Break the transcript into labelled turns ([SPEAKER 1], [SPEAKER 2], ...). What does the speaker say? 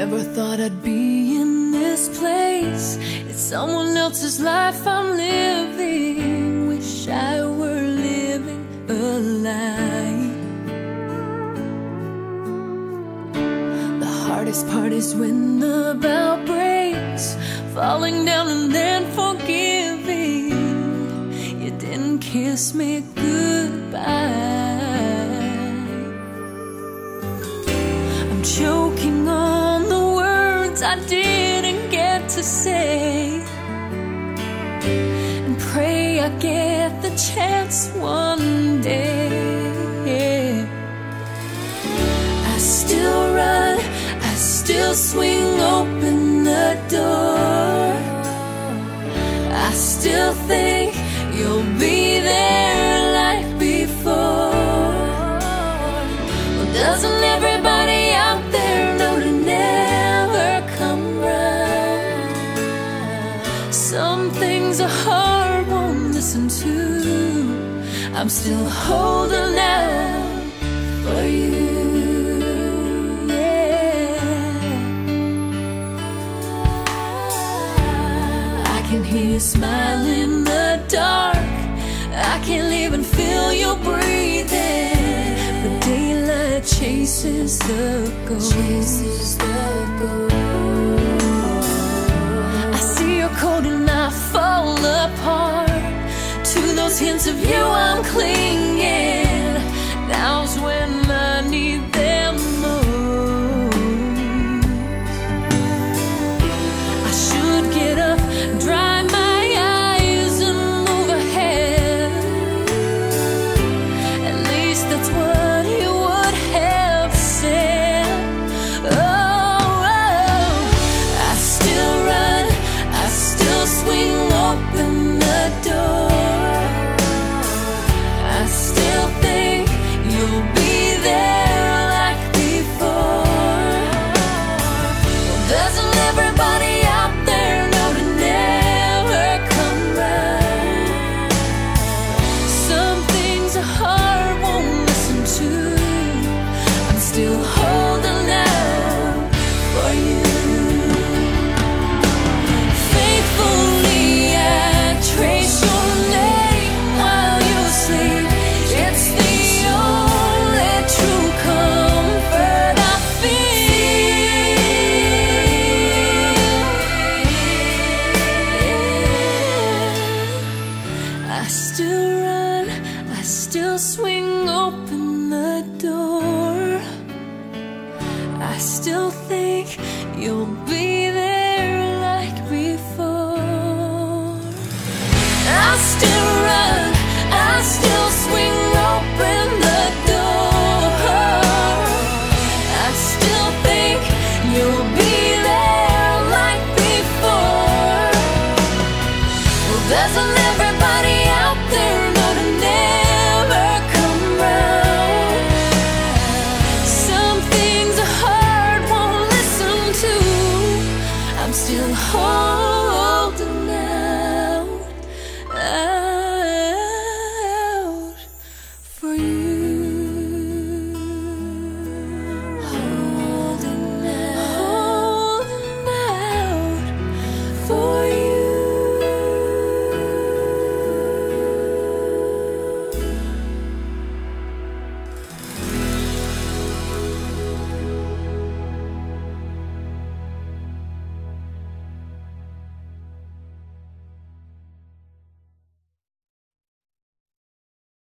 [SPEAKER 1] Never thought I'd be in this place. It's someone else's life I'm living. Wish I were living a lie. The hardest part is when the bow breaks, falling down and then forgiving. You didn't kiss me goodbye. I'm choking on the words I didn't get to say, and pray I get the chance one day. I still run, I still swing open the door. I still think you'll be there like before. Well, doesn't everybody out there know to never come round? Some things a heart won't listen to. I'm still holding out for you. I can hear you smile in the dark. I can't even feel you breathing. The daylight chases the ghost. I see your cold and I fall apart. To those hints of you I'm clinging. Now's when I need them most. I should get up, dry my eyes and move ahead. At least that's what you would have said. Oh, I still run, I still swing open the door. I still think you'll be there like before. Well, doesn't everybody out there know to never come round? Some things a heart won't listen to. I'm still holding out for you. Faithfully I trace your name while you sleep. It's the only true comfort I feel. I still run, I still swing open the door. I still think you'll be there